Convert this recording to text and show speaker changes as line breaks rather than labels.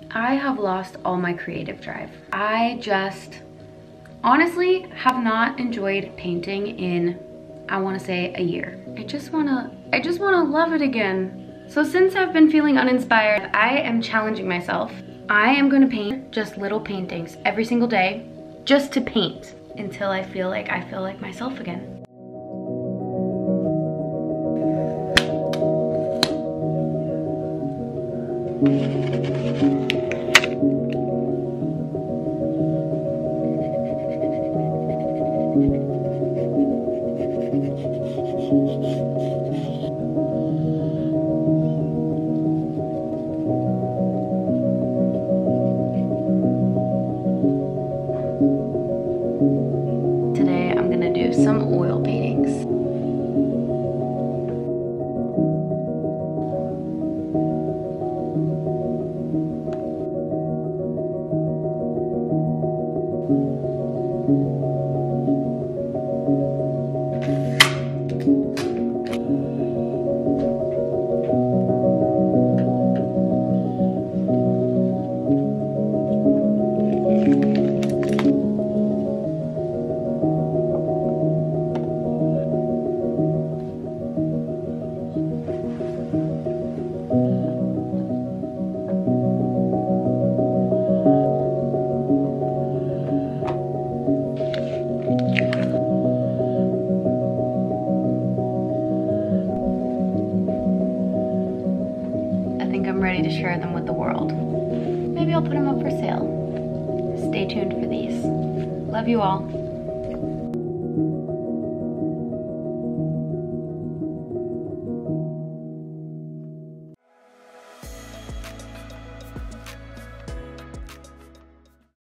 I have lost all my creative drive. I just honestly have not enjoyed painting in, I wanna say, a year. I just wanna love it again. So since I've been feeling uninspired, I am challenging myself. I am gonna paint just little paintings every single day, just to paint until I feel like myself again. Today I'm gonna do some oil paintings. I'm ready to share them with the world. Maybe I'll put them up for sale. Stay tuned for these. Love you all.